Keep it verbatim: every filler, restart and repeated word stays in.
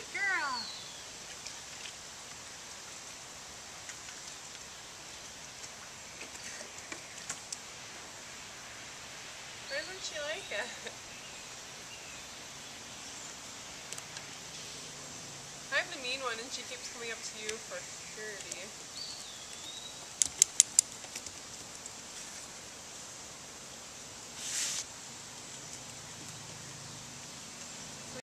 girl. Why doesn't she like it? I'm the mean one and she keeps coming up to you for security.